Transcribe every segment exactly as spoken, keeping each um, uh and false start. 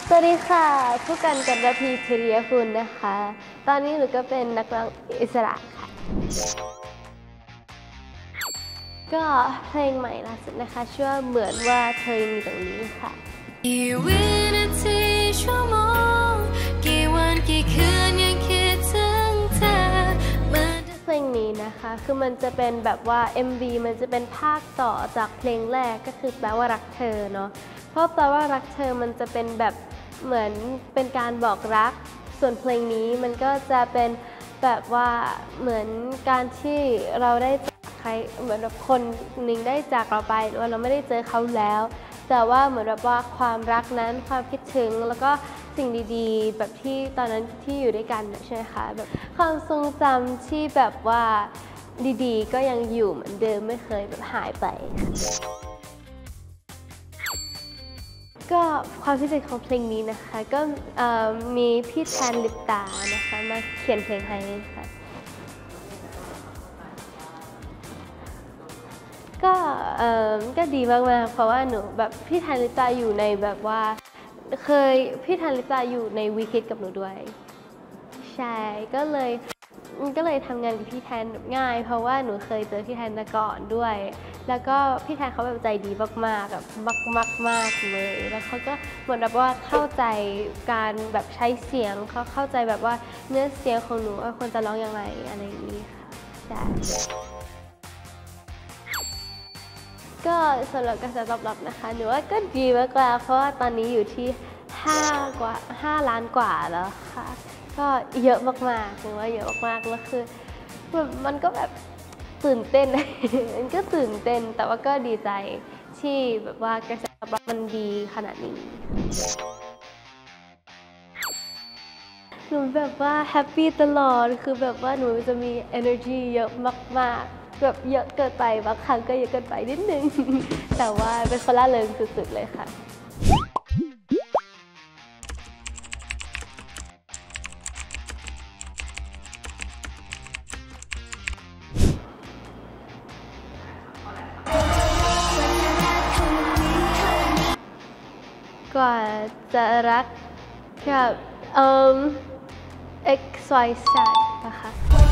สวัสดีค่ะผู้กันกันระพีพิริยคุณนะคะตอนนี้หนูก็เป็นนักร้องอิสระค่ะก็เพลงใหม่ล่าสุดนะคะชื่อว่าเหมือนว่าเธอยังมีตรงนี้ค่ะกี่วินาทีชั่วโมงกี่วันกี่คืนยังคิดถึงเธอเพลงนี้นะคะคือมันจะเป็นแบบว่า เอ็ม วี มันจะเป็นภาคต่อจากเพลงแรกก็คือแปลว่ารักเธอเนาะเพราะแปลว่ารักเธอมันจะเป็นแบบเหมือนเป็นการบอกรักส่วนเพลงนี้มันก็จะเป็นแบบว่าเหมือนการที่เราได้จากใครเหมือนแบบคนหนึ่งได้จากเราไปหรือว่าเราไม่ได้เจอเขาแล้วแต่ว่าเหมือนแบบว่าความรักนั้นความคิดถึงแล้วก็สิ่งดีๆแบบที่ตอนนั้นที่อยู่ด้วยกันใช่ไหมคะแบบความทรงจำที่แบบว่าดีๆก็ยังอยู่เหมือนเดิมไม่เคยแบบหายไปก็ความพิเศษของเพลงนี้นะคะก็มีพี่แทนลิปตานะคะมาเขียนเพลงให้ค่ะก็ก็ดีมากๆเพราะว่าหนูแบบพี่แทนลิปตาอยู่ในแบบว่าเคยพี่แทนลิปตาอยู่ในวีคิดกับหนูด้วยใช่ก็เลยก็เลยทำงานกับพี่แทนง่ายเพราะว่าหนูเคยเจอพี่แทนมาก่อนด้วยแล้วก็พี่แทนเขาแบบใจดีมากๆแบบมากๆมากเลยแล้วเขาก็เหมือนแบบว่าเข้าใจการแบบใช้เสียงเขาเข้าใจแบบว่าเนื้อเสียงของหนูว่าควรจะร้องยังไงอะไรอย่างนี้ค่ะใช่ก็สำหรับกระแสตอบรับนะคะหนูว่าก็ดีมากแล้วเพราะว่าตอนนี้อยู่ที่ห้ากว่าห้าล้านกว่าแล้วค่ะก็เยอะมากๆหนูว่าเยอะมากๆแล้วคือมันก็แบบตื่นเต้นมันก็ตื่นเต้นแต่ว่าก็ดีใจที่แบบว่ากระแสตอบรับมันดีขนาดนี้หนูแบบว่าแฮปปี้ตลอดคือแบบว่าหนูจะมี energy เยอะมากๆแบบเยอะเกินไปบางครั้งก็เยอะเกินไปนิดนึงแต่ว่าเป็นคนล่าเริงสุดๆเลยค่ะกว่าจะรักกับเอ่อ X Y Z นะคะ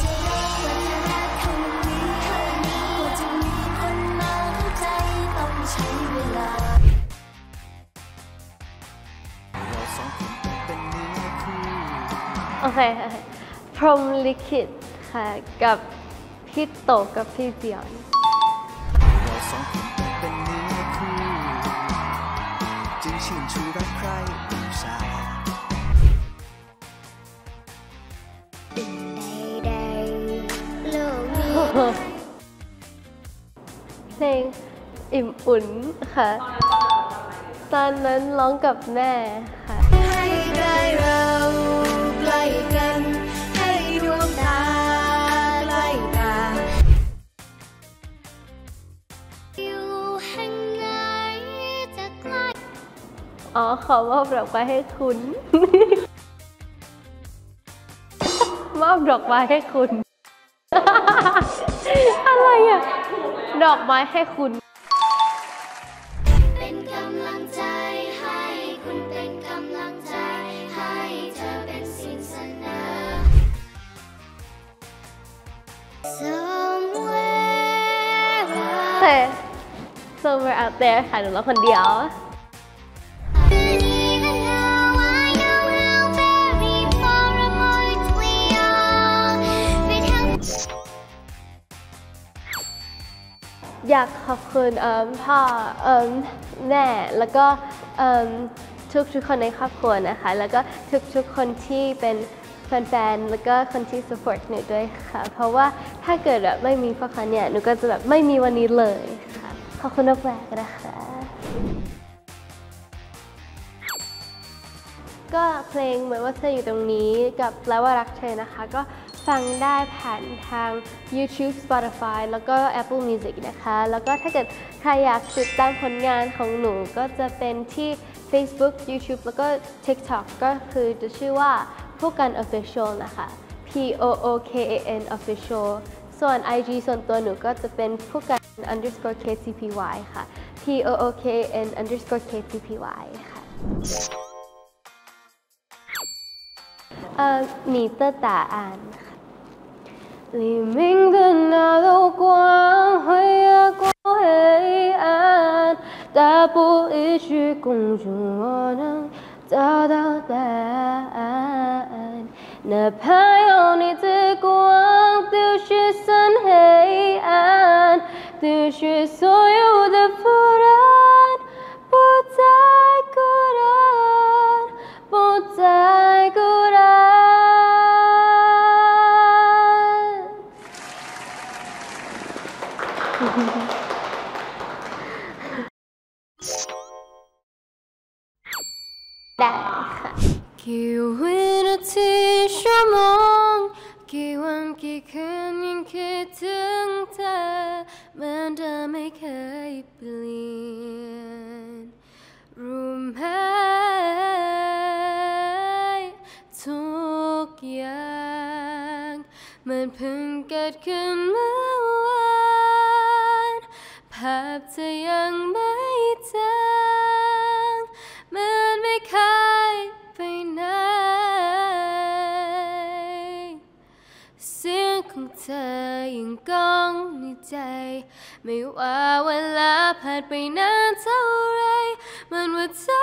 โอเคพรหมลิขิตค่ะกับพี่โตกับพี่เจียนชื่นชูรักใครบูชาเพลงอิ่มอุ่นค่ะตอนนั้นร้องกับแม่ค่ะให้ได้เราใกล้กันให้ดวงตาใกล้ตาอยู่แห่งไหนจะใกล้อ๋อขอมอบดอกไม้ให้คุณมอบดอกไม้ให้คุณอะไรอ่ะดอกไม้ให้คุณเป็นกำลังใจให้คุณเป็นกำลังใจให้เธอเป็นสิ่งเสนอ Somewhere somewhere out there ค่ะหนูร้องคนเดียวอยากขอบคุณพ่อแม่แล้วก็ทุกทุกคนในครอบครัวนะคะแล้วก็ทุกทุกคนที่เป็นแฟนๆแล้วก็คนที่ support หนูด้วยค่ะเพราะว่าถ้าเกิดแบบไม่มีพวกเขาเนี่ยหนูก็จะแบบไม่มีวันนี้เลยค่ะขอบคุณมากๆนะคะก็เพลงเหมือนว่าเธออยู่ตรงนี้กับแปลว่ารักเธอนะคะก็ฟังได้ผ่านทาง YouTube Spotify แล้วก็ Apple Music นะคะแล้วก็ถ้าเกิดใครอยากติดตามผลงานของหนูก็จะเป็นที่ Facebook YouTube แล้วก็ TikTok ก็คือจะชื่อว่าผู้กัน Official นะคะ P O O K A N Official ส่วน ไอ จี ส่วนตัวหนูก็จะเป็นผู้กัน underscore K T P Y ค่ะ P O O K A N underscore K T P Y ค่ะเอ่อมีเตอร์ตาอ่านค่ะ黎明的那道光会越过黑暗，打破一切公主，我能找到答案。哪怕有你的光丢失深黑暗，丢失所有的负担，不再孤单，不再孤单。ได้ค่ะกี่วินาทีชั่วโมงกี่วันกี่คืนยังคิดถึงเธอเหมือนเดิมไม่เคยเปลี่ยนรู้ไหมทุกอย่างมันเพิ่งเกิดขึ้นเมื่อวานภาพเธอยังไม่จางมันไม่เคยไปไหนเสียงของเธอยังก้องในใจไม่ว่าเวลาผ่านไปนานเท่าไรมันว่าเธอ